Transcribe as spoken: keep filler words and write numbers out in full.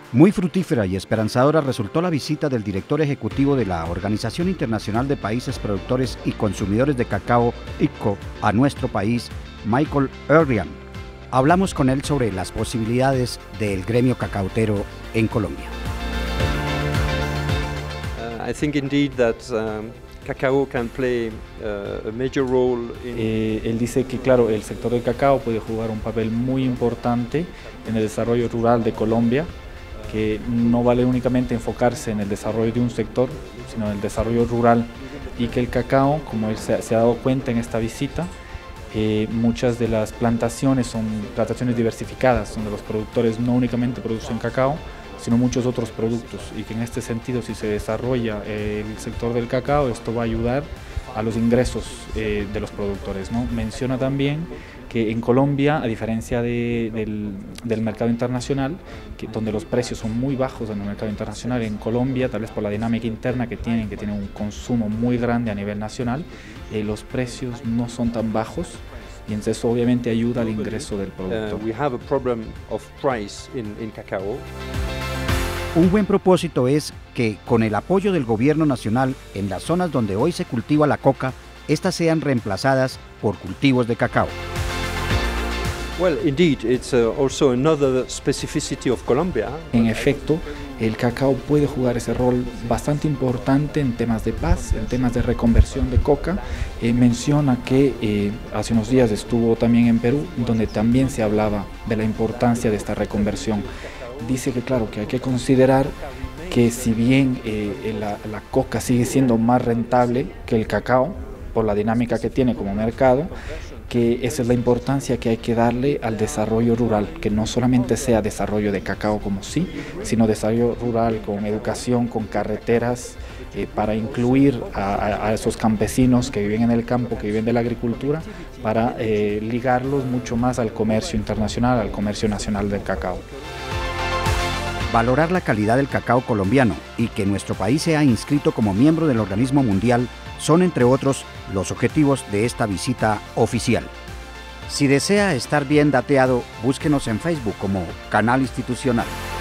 Muy fructífera y esperanzadora resultó la visita del director ejecutivo de la Organización Internacional de Países Productores y Consumidores de Cacao, I C C O, a nuestro país, Michael Errian. Hablamos con él sobre las posibilidades del gremio cacautero en Colombia. Uh, I think indeed that um, cacao can play uh, a major role in... eh, él dice que claro, el sector del cacao puede jugar un papel muy importante en el desarrollo rural de Colombia, que no vale únicamente enfocarse en el desarrollo de un sector, sino en el desarrollo rural, y que el cacao, como él se, se ha dado cuenta en esta visita, eh, muchas de las plantaciones son plantaciones diversificadas, donde los productores no únicamente producen cacao, sino muchos otros productos, y que en este sentido, si se desarrolla eh, el sector del cacao, esto va a ayudar a los ingresos eh, de los productores, ¿no? Menciona también que en Colombia, a diferencia de, del, del mercado internacional, que, donde los precios son muy bajos en el mercado internacional, en Colombia, tal vez por la dinámica interna que tienen, que tienen un consumo muy grande a nivel nacional, eh, los precios no son tan bajos, y entonces eso obviamente ayuda al ingreso del producto. Uh, we have a problem of price in, in cacao. Un buen propósito es que, con el apoyo del gobierno nacional, en las zonas donde hoy se cultiva la coca, estas sean reemplazadas por cultivos de cacao. Well, indeed, it's uh, also another specificity of Colombia. En efecto, el cacao puede jugar ese rol bastante importante en temas de paz, en temas de reconversión de coca. Eh, menciona que eh, hace unos días estuvo también en Perú, donde también se hablaba de la importancia de esta reconversión. Dice que claro, que hay que considerar que si bien eh, la, la coca sigue siendo más rentable que el cacao, por la dinámica que tiene como mercado, que esa es la importancia que hay que darle al desarrollo rural, que no solamente sea desarrollo de cacao como sí, sino desarrollo rural con educación, con carreteras, eh, para incluir a, a, a esos campesinos que viven en el campo, que viven de la agricultura, para eh, ligarlos mucho más al comercio internacional, al comercio nacional del cacao. Valorar la calidad del cacao colombiano y que nuestro país sea inscrito como miembro del organismo mundial son, entre otros, los objetivos de esta visita oficial. Si desea estar bien dateado, búsquenos en Facebook como Canal Institucional.